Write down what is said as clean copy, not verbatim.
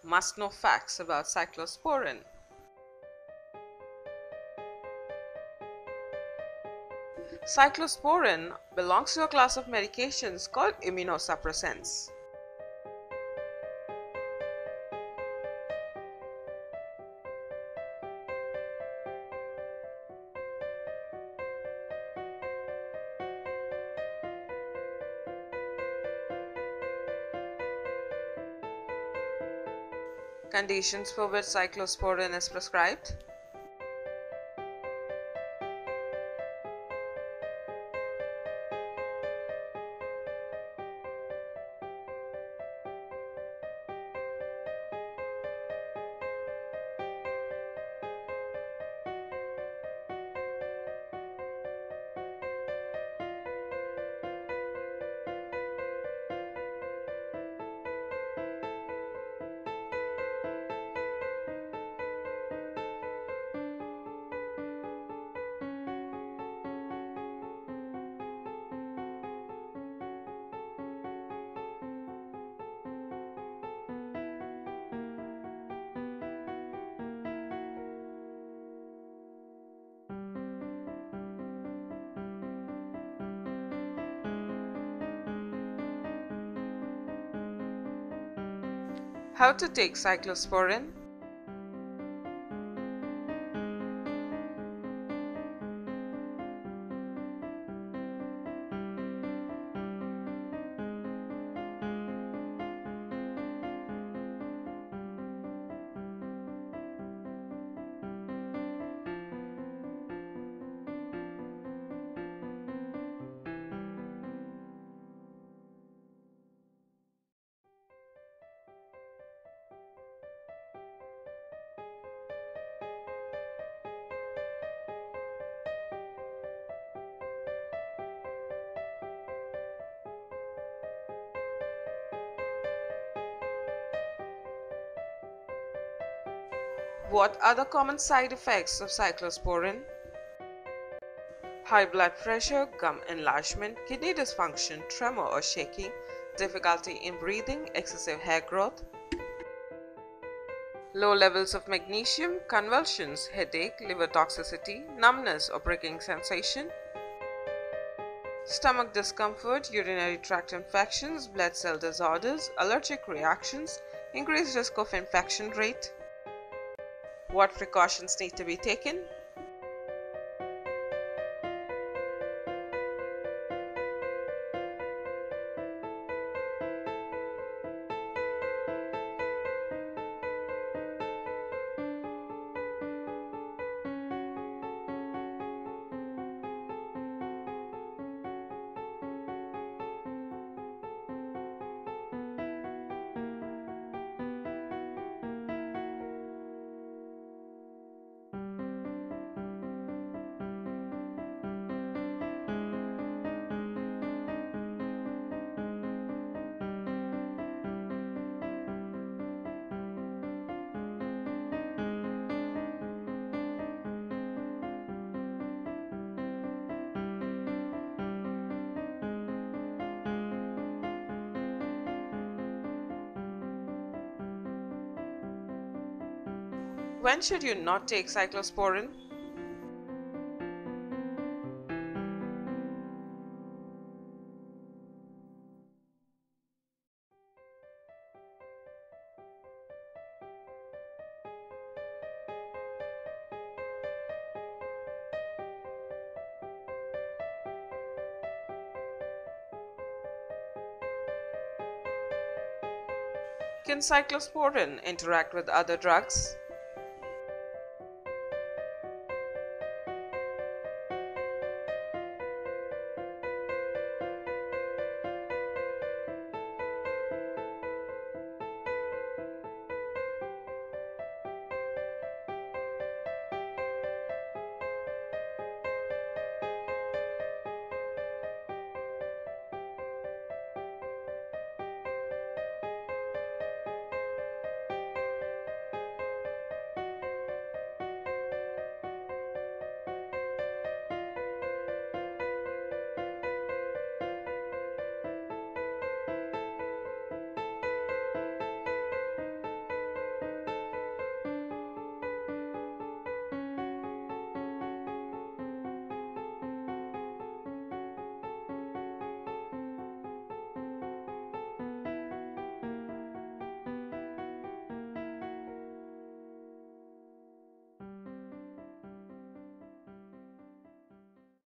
Must-know facts about cyclosporin. Cyclosporin belongs to a class of medications called immunosuppressants. Conditions for which cyclosporin is prescribed. How to take cyclosporin. What are the common side effects of cyclosporin? High blood pressure, gum enlargement, kidney dysfunction, tremor or shaking, difficulty in breathing, excessive hair growth, low levels of magnesium, convulsions, headache, liver toxicity, numbness or pricking sensation, stomach discomfort, urinary tract infections, blood cell disorders, allergic reactions, increased risk of infection rate. What precautions need to be taken? When should you not take cyclosporin? Can cyclosporin interact with other drugs?